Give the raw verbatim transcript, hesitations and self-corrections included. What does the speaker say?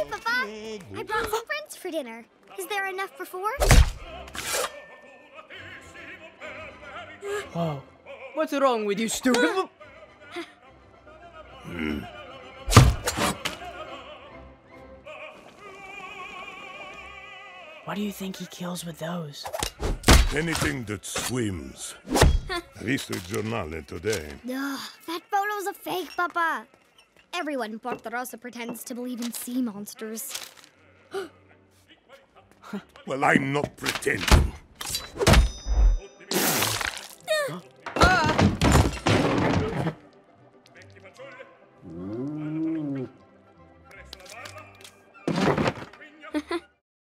Hey, Papa! I brought some friends for dinner. Is there enough for four? Oh, what's wrong with you, stupid? Hmm. What do you think he kills with those? Anything that swims. I visto il giornale today. Ugh, that photo's a fake, Papa. Everyone in Porta Rossa pretends to believe in sea monsters. Well, I'm not pretending.